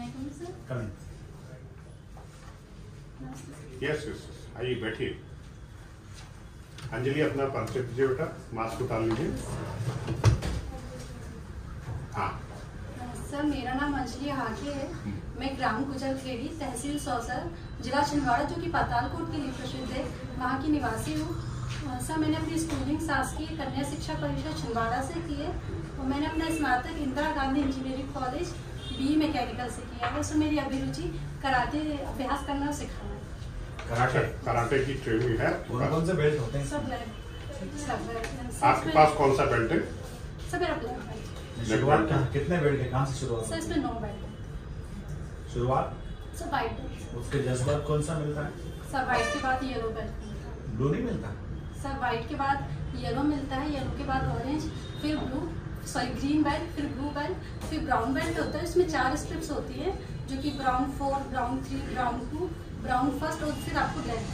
Yes yes, आइए बैठिए। अंजलि अपना परिचय दीजिए बेटा, मास्क उतार लीजिए। हाँ सर, मेरा नाम अंजलि हाके है। मैं ग्राम गुजर खेड़ी, तहसील सौसर, जिला छिंदवाड़ा, जो कि पातालकोट के लिए प्रसिद्ध है, वहाँ की निवासी हूँ। सर, मैंने अपनी स्कूलिंग शासकीय कन्या शिक्षा परिषद छिंदवाड़ा से की है और मैंने अपना स्नातक Indira Gandhi engineering college B mechanical से किया है। उसमें मेरी अभिरुचि कराटे अभ्यास करना और सिखाना है। कराटे की ट्रेनिंग है। कौन से बेल्ट होते हैं? सब। आपके पास कौन सा बेल्ट है? सब मेरा ब्लैक बेल्ट। शुरुआत कितने बेल्ट है, कहाँ से शुरुआत? सर, इसमें 9 बेल्ट। शुरुआत सर वाइट बेल्ट। उसके जज्बात कौन सा मिलता है? सर, वाइट के बाद येलो बेल्ट। ब्लू नहीं मिलता? सर, वाइट के बाद येलो मिलता है, येलो के बाद ऑरेंज, फिर ब्लू, सॉरी ग्रीन बेल्ट, फिर ब्लू बेल्ट, फिर ब्राउन बेल्ट होता है। इसमें 4 स्टेप्स होती है, जो कि brown 4, brown 3, brown 2, brown first और फिर आपको ब्लैक।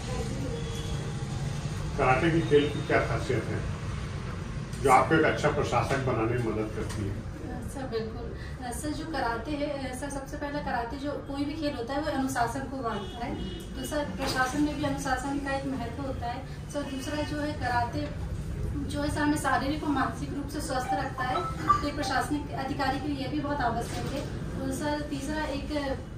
कराटे की खेल की क्या खासियत है जो आपको एक अच्छा प्रशासक बनाने में मदद करती है? सर बिल्कुल। सर, जो कराटे है, सर सबसे पहले कराटे, जो कोई भी खेल होता है वो अनुशासन को मानता है, तो सर प्रशासन में भी अनुशासन का एक महत्व होता है। सर, दूसरा जो है कराटे जो है सर हमें शारीरिक और मानसिक रूप से स्वस्थ रखता है, तो एक प्रशासनिक अधिकारी के लिए भी बहुत आवश्यक है। तो सर, तीसरा एक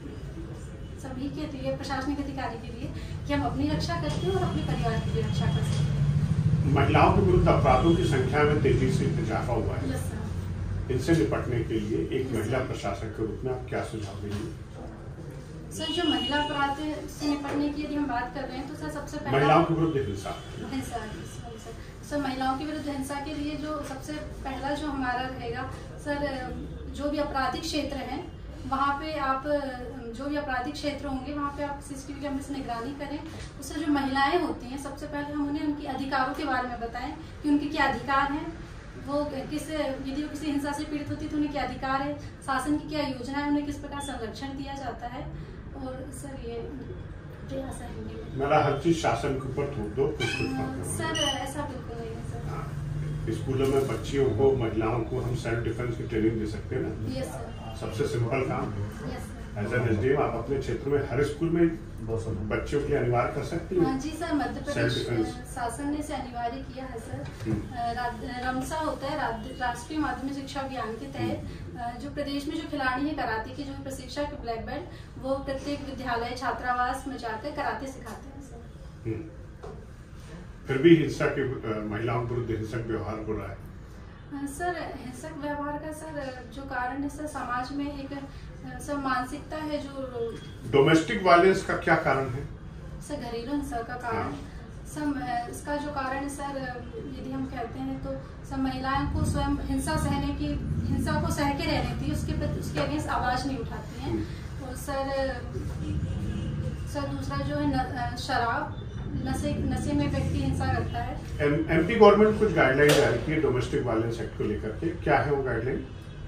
सभी के लिए, प्रशासनिक अधिकारी के लिए, कि हम अपनी रक्षा करते हैं और अपने परिवार की भी रक्षा कर सकते हैं। महिलाओं के विरुद्ध अपराधों की संख्या में तेजी से इजाफा हुआ है। Yes sir. इनसे निपटने के लिए एक महिला प्रशासक के रूप में आप क्या सुझाव देंगे? सर, जो महिला अपराध से निपटने की यदि हम बात कर रहे हैं, तो सर सबसे पहले महिलाओं के विरुद्ध हिंसा। सर, महिलाओं के विरुद्ध हिंसा के लिए जो सबसे पहला जो हमारा रहेगा सर, जो भी आपराधिक क्षेत्र हैं वहाँ पे आप, जो भी आपराधिक क्षेत्र होंगे वहाँ पे आप CCTV कैमरे से निगरानी करें। उससे जो महिलाएं होती हैं, सबसे पहले हम उन्हें उनके अधिकारों के बारे में बताएं कि उनके क्या अधिकार हैं, वो यदि वो किसी हिंसा से पीड़ित होती है तो उन्हें क्या अधिकार है, शासन की क्या योजना है, उन्हें किस प्रकार संरक्षण दिया जाता है। और सर ये प्रयास है मेरा हर चीज शासन के ऊपर थोप दो, कुछ सर, ऐसा बिल्कुल नहीं है सर। स्कूलों में बच्चियों को, महिलाओं को हम सेल्फ डिफेंस की ट्रेनिंग दे सकते हैं ना? Yes sir. सबसे सिंपल काम। Yes sir. As an SDM आप अपने क्षेत्र में हर स्कूल में बच्चों के लिए अनिवार्य कर सकती हैं? हाँ जी सर, मध्य प्रदेश शासन ने इसे अनिवार्य किया है सर। रमसा होता है, राष्ट्रीय माध्यमिक शिक्षा अभियान के तहत जो प्रदेश में जो खिलाड़ी हैं कराटे के, जो प्रशिक्षक ब्लैक बेल्ट, वो प्रत्येक विद्यालय छात्रावास में जाकर कराटे सिखाते हैं सर। फिर भी हिंसा के, महिलाओं के विरुद्ध हिंसक व्यवहार हो रहा है सर। हिंसक व्यवहार का सर जो कारण है सर, समाज में एक सर मानसिकता है जो डोमेस्टिक वायलेंस का क्या कारण है? सर, घरेलू हिंसा का कारण सर, इसका जो कारण है सर, यदि हम कहते हैं तो सर महिलाओं को स्वयं हिंसा को सह के रह लेती है, उसके अगेंस्ट आवाज नहीं उठाती हैं। और सर दूसरा जो है शराब, नशे में व्यक्ति हिंसा करता है। MP गवर्नमेंट कुछ गाइडलाइन जारी की है डोमेस्टिक वायलेंस एक्ट को लेकर के, क्या है वो गाइडलाइन?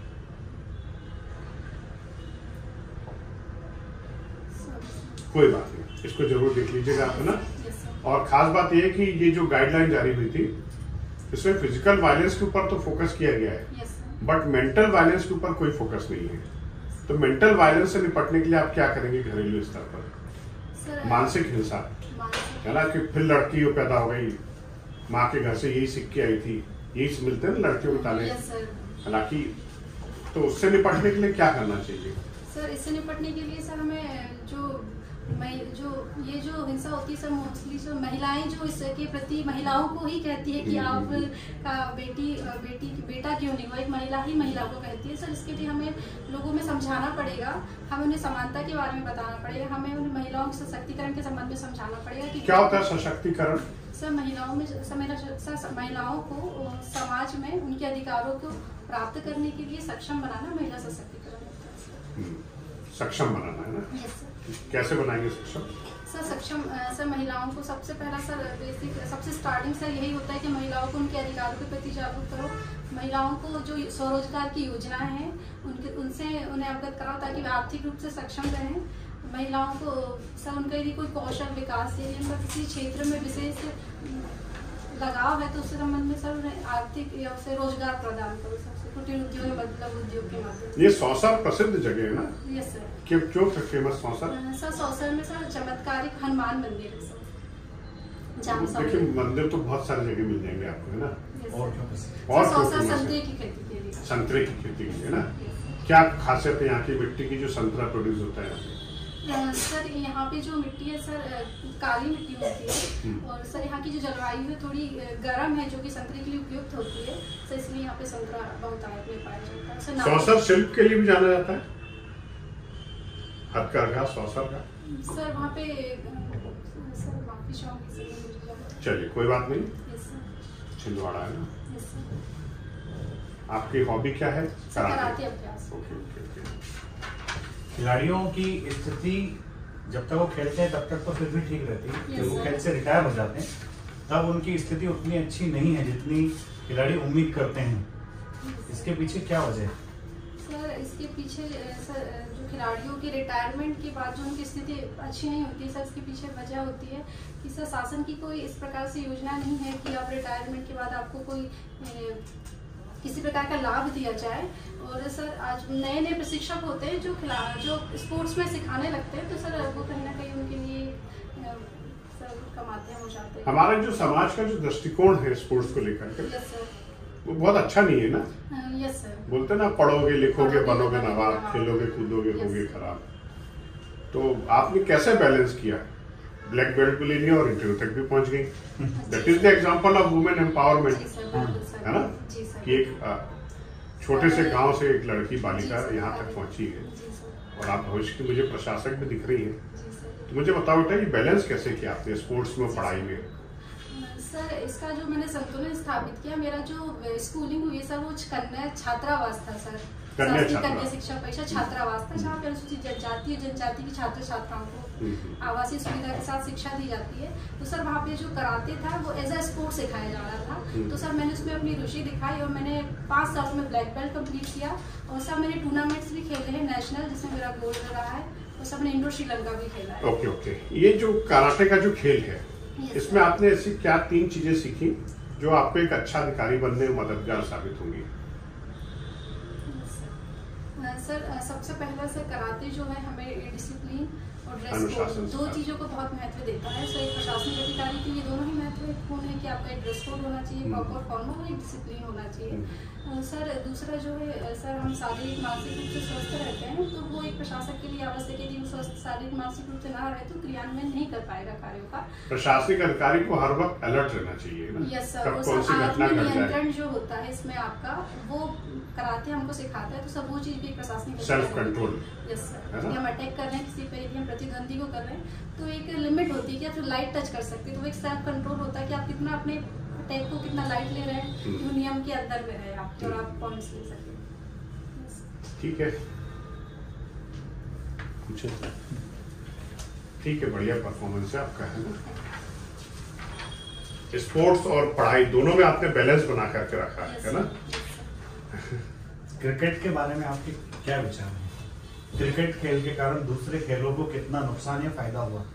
कोई बात नहीं, इसको जरूर देख लीजिएगा आप, है ना? और खास बात यह है कि ये जो गाइडलाइन जारी हुई थी, इसमें फिजिकल वायलेंस के ऊपर तो फोकस किया गया है, बट मेंटल वायलेंस के ऊपर कोई फोकस नहीं है। तो मेंटल वायलेंस से निपटने के लिए आप क्या करेंगे घरेलू स्तर पर? मानसिक हिंसा है ना, कि फिर लड़की पैदा हो गई, माँ के घर से यही सीख के आई थी, यही मिलते हैं लड़कियों के ताले, हालांकि, तो उससे निपटने के लिए क्या करना चाहिए? सर, इससे निपटने के लिए सर हमें ये जो हिंसा होती है सर, मोस्टली जो महिलाएं जो इसके प्रति महिलाओं को ही कहती है कि आप का बेटा क्यों नहीं हो, एक महिला ही महिला को कहती है सर। इसके लिए हमें लोगों में समझाना पड़ेगा, हमें उन्हें समानता के बारे में बताना पड़ेगा, हमें उन महिलाओं के सशक्तिकरण के संबंध में समझाना पड़ेगा कि क्या होता है सशक्तिकरण। सर, महिलाओं को समाज में उनके अधिकारों को प्राप्त करने के लिए सक्षम बनाना महिला सशक्तिकरण होता है। सक्षम बनाना है ना? Yes sir. कैसे बनाएंगे सक्षम? सक्षम सर महिलाओं को सबसे पहला सर बेसिक सबसे स्टार्टिंग सर यही होता है कि महिलाओं को उनके अधिकारों के प्रति जागरूक करो, महिलाओं को जो स्वरोजगार की योजनाएं हैं उनसे उन्हें अवगत कराओ ताकि वे आर्थिक रूप से सक्षम रहें। महिलाओं को सर उनका यदि कोई कौशल विकास या उनका किसी क्षेत्र में विशेष लगाव है तो उससे संबंध में सर उन्हें आर्थिक या उसे रोजगार प्रदान करो, सबसे कुटीर उद्योग मतलब उद्योग के माध्यम। ये सौंसर प्रसिद्ध जगह है ना? Yes sir. क्यों फेमस सौंसर? सर सौंसर में सर चमत्कारिक हनुमान मंदिर है सर। देखिए मंदिर तो बहुत सारी जगह मिल जाएंगे आपको, है ना? और सौंसर संतरे की खेती के लिए। संतरे की खेती के लिए ना? क्या खासियत है यहाँ की मिट्टी की जो संतरा प्रोड्यूस होता है? सर यहाँ पे जो मिट्टी है सर काली मिट्टी होती है, और सर यहाँ की जो जलवायु है थोड़ी गर्म है, जो कि संतरे के लिए उपयुक्त होती है, सर इसलिए यहाँ पे संतरा बहुत आयात में पाया जाता है। सौंसर शिल्प के लिए भी जाना जाता है, हथकरघा सौंसर का। सर वहाँ पे सर माफी चाहूंगी सर। चलिए कोई बात नहीं, छिंदवाड़ा है ना? आपकी हॉबी क्या है? कराटे अभ्यास। खिलाड़ियों की स्थिति जब तक वो खेलते हैं तब तक तो फिर भी ठीक रहती है, जब वो खेल से रिटायर हो जाते हैं तब उनकी स्थिति उतनी अच्छी नहीं है जितनी खिलाड़ी उम्मीद करते हैं। इसके पीछे क्या वजह है? सर इसके पीछे सर जो खिलाड़ियों के रिटायरमेंट के बाद जो उनकी स्थिति अच्छी नहीं होती सर, इसके पीछे वजह होती है कि सर शासन की कोई इस प्रकार से योजना नहीं है कि आप रिटायरमेंट के बाद आपको कोई किसी प्रकार का लाभ दिया जाए। और सर आज नए नए प्रशिक्षक होते हैं जो स्पोर्ट्स में सिखाने लगते हैं, तो सर वो कहीं ना कहीं उनके लिए सर का माध्यम हो जाते हैं। हमारा जो समाज का जो दृष्टिकोण है स्पोर्ट्स को लेकर के, वो बहुत अच्छा नहीं है ना? Yes sir. बोलते ना पढ़ोगे लिखोगे बनोगे नवाब, खेलोगे कूदोगे होगे खराब। तो आपने कैसे बैलेंस किया? ब्लैक बेल्ट भी लेनी और इंटरव्यू तक भी पहुंच गई। That is the example of women empowerment, है ना? कि एक छोटे से गांव से एक लड़की बालिका यहाँ तक पहुंची है, और आप भविष्य की मुझे प्रशासक भी दिख रही है। तो मुझे बताओ बेटा, ये बैलेंस कैसे किया आपने स्पोर्ट्स में पढ़ाई में? सर इसका जो मैंने संतुलन स्थापित किया, मेरा जो स्कूलिंग हुई है सर वो कन्या छात्रावास था सर, कन्या शिक्षा परिषद छात्रावास था, जहाँ पे अनुसूचित जनजाति की छात्र छात्राओं को आवासीय सुविधा के साथ शिक्षा दी जाती है। तो सर वहाँ पे जो कराटे था वो एज अ स्पोर्ट सिखाया जा रहा था। तो सर मैंने उसमें अपनी रुचि दिखाई और मैंने 5 साल में ब्लैक बेल्ट कंप्लीट किया, और सर मैंने टूर्नामेंट्स भी खेले हैं नेशनल, जिसमें मेरा गोल्ड रहा है, और सर मैंने इंडो श्रीलंका भी खेला है। ओके। ये जो कराटे का जो खेल है, इसमें आपने ऐसी क्या 3 चीजें सीखी जो आपको एक अच्छा अधिकारी बनने में मददगार साबित होंगी? सर सबसे पहला सर कराटे जो है हमें डिसिप्लिन और ड्रेस कोड, 2 चीजों को बहुत महत्व देता है। सर एक प्रशासनिक अधिकारी के लिए दोनों ही महत्वपूर्ण है कि आपका एक ड्रेस कोड होना चाहिए, प्रॉपर फॉर्मल, और एक डिसिप्लिन होना चाहिए। सर दूसरा जो है सर हम शारीरिक मानसिक रूप से स्वस्थ रहते हैं, तो वो एक प्रशासक के लिए आवश्यक है कि स्वस्थ शारीरिक मानसिक रूप से ना रहे तो क्रियान्वयन नहीं कर पाएगा कार्यों का। प्रशासनिक अधिकारी को हर वक्त अलर्ट रहना चाहिए ना? Yes sir. आत्मनियंत्रण जो होता है इसमें आपका, वो कराटे हमको सिखाता है, तो सब वो चीज भी प्रशासनिक सेल्फ कंट्रोल। Yes sir. यदि हम अटैक कर रहे हैं किसी पे, यदि हम प्रतिद्वंदी को कर रहे हैं, तो एक लिमिट होती है कि आप लाइट टच कर सकते हैं, तो एक सेल्फ कंट्रोल होता है कि आप कितना अपने अटैक को कितना लाइट ले रहे हैं, जो नियम के अंदर में रहे आप, और आप पॉइंट्स ले सकें। ठीक है, ठीक है, बढ़िया परफॉर्मेंस है आपका, है ना? स्पोर्ट्स और पढ़ाई दोनों में आपने बैलेंस बना करके रखा है ना? क्रिकेट के बारे में आपके क्या विचार हैं? क्रिकेट खेल के कारण दूसरे खेलों को कितना नुकसान या फायदा हुआ?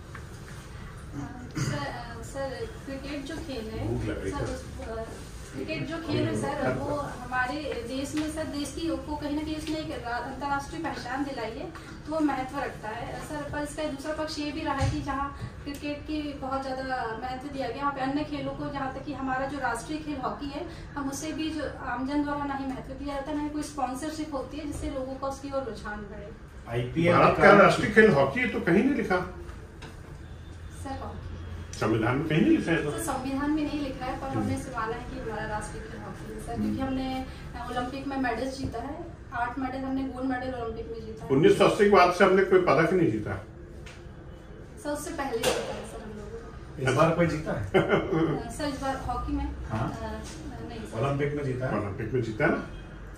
सर क्रिकेट जो खेल है सर, क्रिकेट जो खेल है सर, वो हमारे देश में सर देश की को कहीं ना कहीं उसने एक अंतर्राष्ट्रीय पहचान दिलाई है, तो वो महत्व रखता है सर। पर इसका दूसरा पक्ष ये भी रहा है कि जहाँ क्रिकेट की बहुत ज़्यादा महत्व दिया गया, वहाँ पे अन्य खेलों को, जहाँ तक कि हमारा जो राष्ट्रीय खेल हॉकी है, हम उसे भी जो आमजन द्वारा ना ही महत्व दिया जाता है, ना ही कोई स्पॉन्सरशिप होती है जिससे लोगों का उसकी ओर रुझान बढ़े। भारत का राष्ट्रीय खेल हॉकी है, तो कहीं नहीं लिखा सर हॉकी संविधान में, कहीं नहीं लिखा है? तो संविधान में नहीं लिखा है, पर हमने से माना है कि हमारा राष्ट्रीय खेल हॉकी है सर, क्योंकि हमने ओलंपिक में मेडल्स जीता है, 8 मेडल हमने गोल्ड मेडल ओलंपिक में जीता है। 1980 के बाद से हमने कोई पदक नहीं जीता सर, उससे पहले जीता है सर हम लोगों। इस बार कोई जीता है सर? इस बार हॉकी में नहीं, ओलंपिक में जीता है। ओलंपिक में जीता है ना?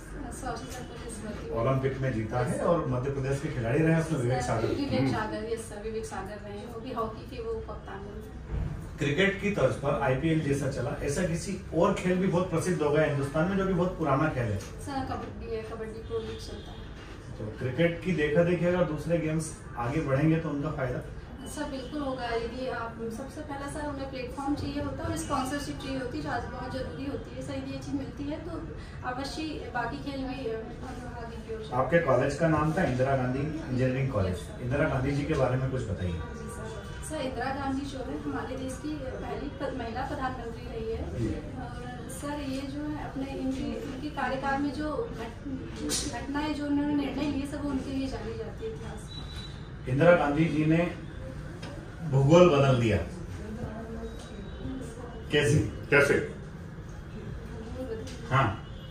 ओलंपिक में जीता है, और मध्य प्रदेश के खिलाड़ी रहे उसमें विवेक सागर। यस सर, विवेक सागर रहे, वो भी हॉकी के वो कप्तान हैं। क्रिकेट की तर्ज पर आईपीएल जैसा चला, ऐसा किसी और खेल भी बहुत प्रसिद्ध हो गया हिंदुस्तान में जो कि बहुत पुराना खेल है सर? कबड्डी है, कबड्डी प्रो लीग चलता है। तो क्रिकेट की देखा देखी अगर दूसरे गेम्स आगे बढ़ेंगे तो उनका फायदा? सर बिल्कुल होगा। यदि आप सबसे पहला सर उन्हें प्लेटफॉर्म चाहिए होता है और स्पॉन्सरशिप चाहिए होती है, जो आज बहुत ज़रूरी होती है। सर यदि ये चीज़ मिलती है तो अवश्य बाकी खेल भी आगे की ओर। आपके कॉलेज का नाम था इंदिरा गांधी इंजीनियरिंग कॉलेज। इंदिरा गांधी जी के बारे में कुछ बताइए। सर इंदिरा गांधी जो है हमारे देश की पहली महिला प्रधानमंत्री रही है। और सर ये जो है अपने इनकी कार्यकाल में जो घटनाएं जो उन्होंने निर्णय लिए सब उनके लिए जानी जाती है इतिहास में। इंदिरा गांधी जी ने भूगोल बदल दिया, कैसे? हाँ,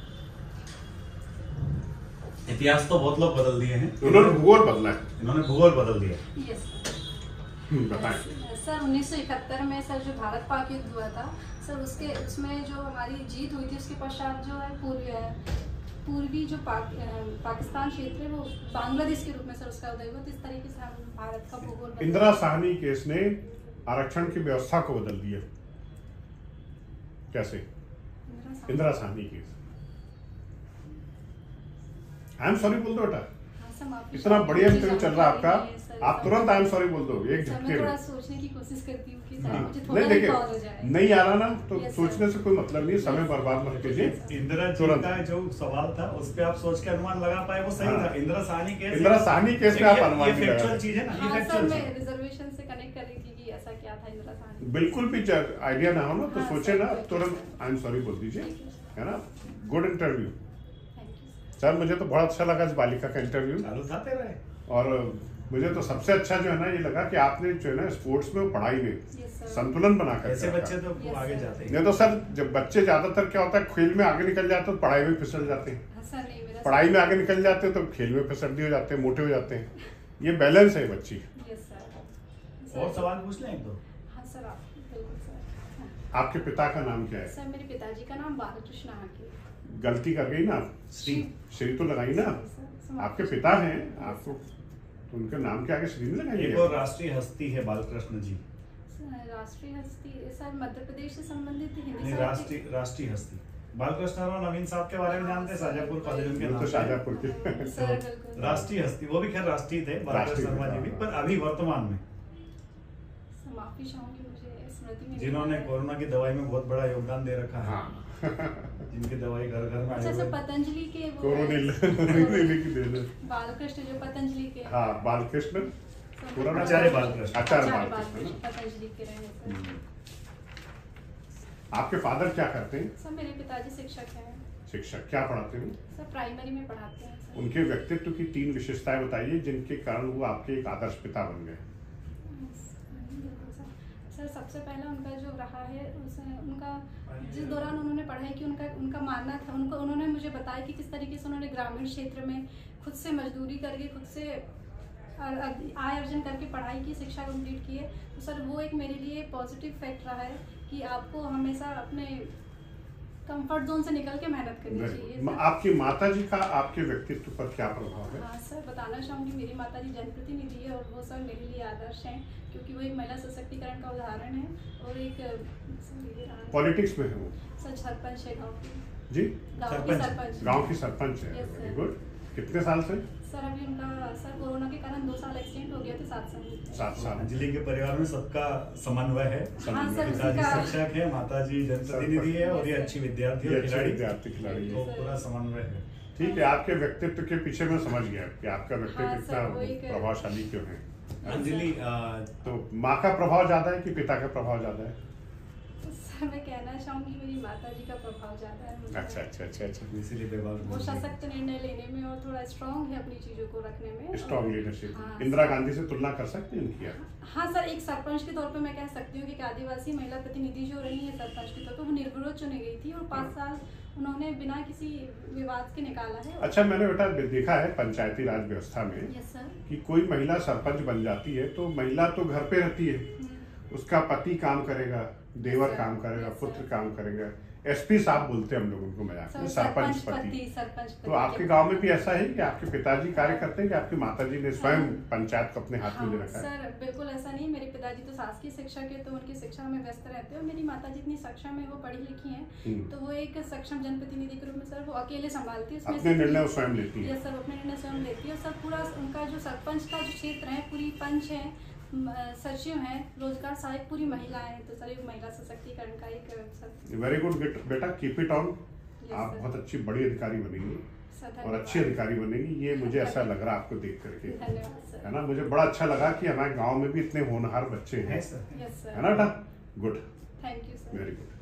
इतिहास तो बहुत लोग बदल दिए हैं, उन्होंने भूगोल बदला है। इन्होंने भूगोल बदल दिया। यस बताएं। सर 1971 में सर जो भारत पाक युद्ध हुआ था सर, उसमें जो हमारी जीत हुई थी उसके पश्चात जो है पूर्वी जो पाकिस्तान क्षेत्र है वो बांग्लादेश के रूप में सर उसका उदय हुआ। तो इस तरीके से हम भारत का भूगोल इंदिरा साहनी केस ने आरक्षण की व्यवस्था को बदल दिया। कैसे? Indira Sawhney case. I am sorry बोल दो बेटा, इतना बढ़िया इंटरव्यू चल रहा है आपका, आप तुरंत आई एम सॉरी बोल दो एक झटके में। सोचने की कोशिश करती हूँ कि मुझे नहीं देखिए, नहीं आ रहा ना तो Yes, सोचने से कोई मतलब नहीं, समय बर्बाद मत कीजिए। इंदिरा जी का जो सवाल था उस पे आप सोच के अनुमान लगा पाए वो सही था। इंदिरा साहनी केस में आप अनुमान नहीं लगा। चीज है ना, ये फैक्चुअल चीज। रिजर्वेशन से कनेक्ट करेगी कि ऐसा क्या था इंदिरा साहनी। बिल्कुल भी आइडिया ना हो ना तो सोचे ना, तुरंत आई एम सॉरी बोल दीजिए, है ना। गुड इंटरव्यू सर, मुझे तो बहुत अच्छा लगा इस बालिका का इंटरव्यू। चालू था तेरा है। और मुझे तो सबसे अच्छा जो है ना ये लगा कि आपने जो है ना स्पोर्ट्स में पढ़ाई में संतुलन बनाकर ऐसे बच्चे तो आगे जाते हैं। नहीं तो सर जब बच्चे ज्यादातर क्या होता है खेल में आगे निकल जाते हैं तो पढ़ाई में फिसल जाते हैं, पढ़ाई में आगे निकल जाते हैं तो खेल में फिसलती हो जाते हैं, मोटे हो जाते हैं। ये बैलेंस है बच्ची। और सवाल पूछ लें एक दो। हाँ सर, आप बिल्कुल सर। आपके पिता का नाम क्या है? सर मेरे पिताजी का नाम बालकृष्ण आके। गलती कर गई ना, श्री तो लगाई ना। आपके पिता हैं, आपको तो उनके नाम के आगे श्री नहीं लगाई? एक और राष्ट्रीय हस्ती है बालकृष्ण जी। राष्ट्रीय हस्ती सर मध्य प्रदेश से संबंधित हिंदी राष्ट्रीय हस्ती बालकृष्ण और नवीन साहब के बारे में जानते हैं? शाजापुर कॉलेज उनके नाम, तो शाजापुर के राष्ट्रीय हस्ती, वो भी खैर राष्ट्रीय थे बालकृष्ण शर्मा जी भी, पर अभी वर्तमान में माफी चाहूंगी, मुझे स्मृति में जिन्होंने कोरोना की दवाई में बहुत बड़ा योगदान दे रखा है। हाँ। जिनकी दवाई घर घर में अच्छा सर, पतंजलि के वो बालकृष्ण जो पतंजलि के, हाँ बालकृष्ण, पूरा नाम आचार्य बालकृष्ण, पतंजलि के रहे। आपके फादर क्या करते हैं? सर मेरे पिताजी शिक्षक हैं। शिक्षक, क्या पढ़ाते हैं? सर प्राइमरी में पढ़ाते हैं सर। उनके व्यक्तित्व की 3 विशेषताएं बताइए जिनके कारण वो आपके एक आदर्श पिता बन गए। सर सबसे पहला उनका जो रहा है उनका जिस दौरान उन्होंने पढ़ाई की उनका मानना था, उन्होंने मुझे बताया कि किस तरीके से उन्होंने ग्रामीण क्षेत्र में खुद से मजदूरी करके खुद से आय अर्जन करके पढ़ाई की, शिक्षा कंप्लीट की है। तो सर वो एक मेरे लिए पॉजिटिव फैक्ट रहा है कि आपको हमेशा अपने कंफर्ट जोन से निकल के मेहनत करनी चाहिए। आपकी माताजी का आपके व्यक्तित्व पर क्या प्रभाव है? हाँ सर, बताना चाहूँगी मेरी माताजी जनप्रतिनिधि है और वो सर मेरे लिए आदर्श हैं, क्योंकि वो एक महिला सशक्तिकरण का उदाहरण है और एक पॉलिटिक्स में है वो। सर सरपंच है गाँव की। जी, गाँव की सरपंच है। Very good. कितने साल से? सर अभी उनका सर कोरोना के कारण 2 साल एक्सटेंड हो गया थे, 7 साल। अंजलि के परिवार में सबका समन्वय है। हाँ सर, पिताजी शिक्षक है, माताजी जनप्रतिनिधि है और ये अच्छी विद्यार्थी और खिलाड़ी तो पूरा समन्वय है। ठीक है, आपके व्यक्तित्व के पीछे मैं समझ गया कि आपका व्यक्तित्व इतना प्रभावशाली क्यों है। अंजलि, तो माँ का प्रभाव ज्यादा है कि पिता का प्रभाव ज्यादा है? सर मैं कहना चाहूंगी मेरी माताजी का प्रभाव ज्यादा है। अच्छा, इसीलिए वो सशक्त निर्णय लेने में और थोड़ा स्ट्रॉन्ग है अपनी चीजों को रखने में। Strong leadership. हाँ, इंदिरा गांधी से तुलना कर सकते हैं उनकी? हाँ सर, एक सरपंच के तौर पे मैं कह सकती हूँ कि आदिवासी महिला प्रतिनिधि जो रही है सरपंच के तौर पे, वो निर्विरोध चुनी गई थी और 5 साल उन्होंने बिना किसी विवाद के निकाला है। अच्छा, मैंने बेटा देखा है पंचायती राज व्यवस्था में यस सर, कि कोई महिला सरपंच बन जाती है तो महिला तो घर पे रहती है, उसका पति काम करेगा, देवर काम करेगा, पुत्र काम करेगा, एसपी साहब बोलते हैं हम लोग उनको मजाक में, सरपंच पति। तो आपके गांव में भी ऐसा है कि आपके पिताजी कार्य करते हैं कि आपकी माताजी ने स्वयं पंचायत को अपने हाथ में ले रखा है? सर बिल्कुल ऐसा नहीं, मेरे पिताजी तो शासकीय शिक्षक है तो उनकी शिक्षा में व्यस्त रहते हैं और मेरी माताजी इतनी सक्षम है, वो पढ़ी लिखी हैं, तो वो एक सक्षम जनप्रतिनिधि के रूप में सर वो अकेले संभालती है, अपने निर्णय स्वयं लेती है। सर अपने निर्णय स्वयं लेती है और सर पूरा उनका जो सरपंच का जो क्षेत्र है, पूरी पंच है, सचिव हैं, रोजगार सहायक पूरी महिलाएं हैं, तो सर एक महिला सशक्तिकरण का एक सर। वेरी गुड बेटा, कीप इट ऑन। आप बहुत अच्छी बड़ी अधिकारी बनेंगी और अच्छी अधिकारी बनेगी, ये मुझे ऐसा लग रहा है आपको देख करके, है ना। मुझे बड़ा अच्छा लगा कि हमारे गांव में भी इतने होनहार बच्चे हैं, है ना बेटा। Good, thank you sir, very good.